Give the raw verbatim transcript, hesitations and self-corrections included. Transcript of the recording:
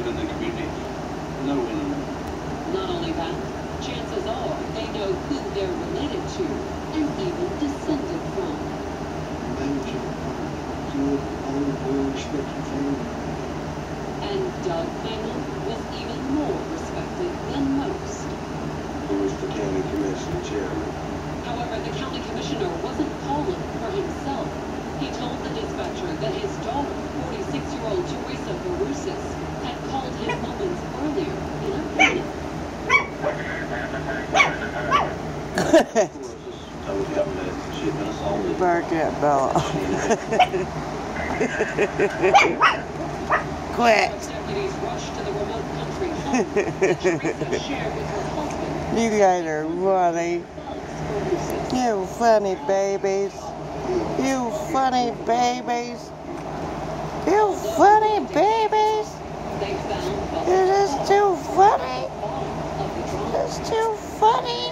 live in the community. No one. Not only that, chances are they know who they're related to and even descended from. They were just good, old, well-respected family. And Doug Mangum was even more respected than most. He was the county commission chairman. However, the county commissioner wasn't calling for himself. He told the dispatcher that his daughter, forty-six-year-old Teresa Barusis, had called him moments earlier in a panic. Bark at Bella. Quit. Deputies rushed to the remote country home that Teresa shared with her husband. You guys are funny. You funny babies. You funny babies. You funny babies. They found It is too funny. all of the drama. It's too funny.